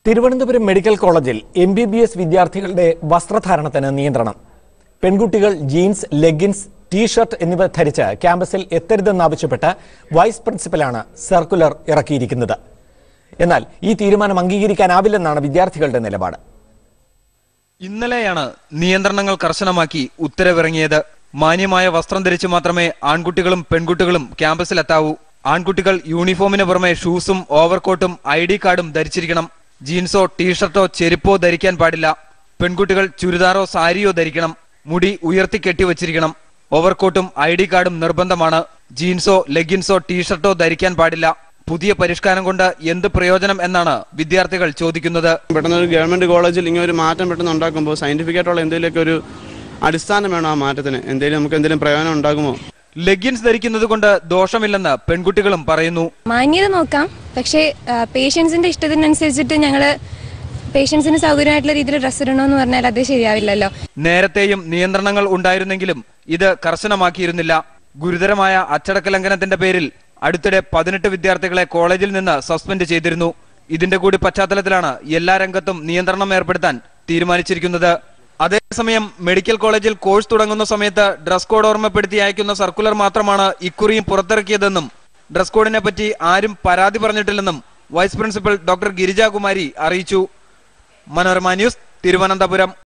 Trivandrum Medical College, MBBS വിദ്യാർത്ഥികളുടെ വസ്ത്രധാരണത്തിന് നിയന്ത്രണം. പെൺകുട്ടികൾ ജീൻസ്, ലെഗിൻസ്, ടീ-ഷർട്ട് എന്നിവ ധരിച്ച് ക്യാമ്പസിൽ എത്തരുതെന്നാവശ്യപ്പെട്ട് വൈസ് പ്രിൻസിപ്പലാണ് സർക്കുലർ ഇറക്കിയിരിക്കുന്നത്. എന്നാൽ ഈ തീരുമാനം അംഗീകരിക്കാനാവില്ലെന്നാണ് വിദ്യാർത്ഥികളുടെ നിലപാട്. ഇന്നലെയാണ് നിയന്ത്രണങ്ങൾ കർശനമാക്കി ഉത്തരവിറങ്ങിയത്. മാന്യമായ വസ്ത്രം ധരിച്ച് മാത്രമേ ആൺകുട്ടികളും പെൺകുട്ടികളും ക്യാമ്പസിലെത്താവൂ. ആൺകുട്ടികൾ യൂണിഫോമിന് പുറമെ ഷൂസും ഓവർകോട്ടും ID കാർഡും ധരിച്ചിരിക്കണം. ജീൻസോ ടീ-ഷർട്ടോ ചെരുപ്പോ ധരിക്കാൻ പാടില്ല. പെൺകുട്ടികൾ ചുരിദാറോ സാരിയോ ധരിക്കണം. മുടി ഉയർത്തി കെട്ടിവച്ചിരിക്കണം. ഓവർകോട്ടും ID കാർഡും നിർബന്ധമാണ്. ജീൻസോ ലെഗിൻസോ ടീ-ഷർട്ടോ ധരിക്കാൻ പാടില്ല. പുതിയ പരിഷ്കാരം കൊണ്ട് എന്ത് പ്രയോജനം എന്നാണ് വിദ്യാർത്ഥികൾ ചോദിക്കുന്നത്. പെട്ടെന്ന് ഒരു ഗവൺമെന്റ് കോളേജിൽ ഇങ്ങനെ ഒരു മാറ്റം പെട്ടെന്ന് ഉണ്ടാക്കുമ്പോൾ സയന്റിഫിക് ആയിട്ടുള്ള എന്തെങ്കിലുമൊക്കെ ഒരു അടിസ്ഥാനം വേണം. ആ മാറ്റത്തിന് നമുക്ക് എന്തെങ്കിലും പ്രയോജനം ഉണ്ടാകുമോ? ലെഗിൻസ് ധരിക്കുന്നത് കൊണ്ട് ദോഷമില്ലെന്ന് പെൺകുട്ടികളും പറയുന്നു. മാന്യത നോക്കാം, പക്ഷേ പേഷ്യൻസിന്റെ ഇഷ്ടത്തിനനുസരിച്ചിട്ട് ഞങ്ങള് പേഷ്യൻസിന് സൗകര്യമായിട്ടുള്ള രീതിയിൽ ഡ്രസ് ഇടണമെന്ന് പറഞ്ഞാൽ അത് ശരിയാവില്ലല്ലോ. നേരത്തെയും നിയന്ത്രണങ്ങൾ ഉണ്ടായിരുന്നെങ്കിലും ഇത് കർശനമാക്കിയിരുന്നില്ല. ഗുരുതരമായ അച്ചടക്ക ലംഘനത്തിന്റെ പേരിൽ അടുത്തിടെ 18 വിദ്യാർത്ഥികളെ കോളേജിൽ നിന്ന് സസ്പെൻഡ് ചെയ്തിരുന്നു. ഇതിന്റെ കൂടി പശ്ചാത്തലത്തിലാണ് എല്ലാ രംഗത്തും നിയന്ത്രണം ഏർപ്പെടുത്താൻ തീരുമാനിച്ചിരിക്കുന്നത്. അതേസമയം മെഡിക്കൽ കോളേജിൽ കോഴ്സ് തുടങ്ങുന്ന സമയത്ത് ഡ്രസ് കോഡ് ഓർമ്മപ്പെടുത്തി അയക്കുന്ന സർക്കുലർ മാത്രമാണ് ഇക്കുറിയും പുറത്തിറക്കിയതെന്നും ഡ്രസ് കോഡിനെ പറ്റി ആരും പരാതി പറഞ്ഞിട്ടില്ലെന്നും വൈസ് പ്രിൻസിപ്പൽ ഡോക്ടർ ഗിരിജാകുമാരി അറിയിച്ചു. മനോരമ ന്യൂസ്, തിരുവനന്തപുരം.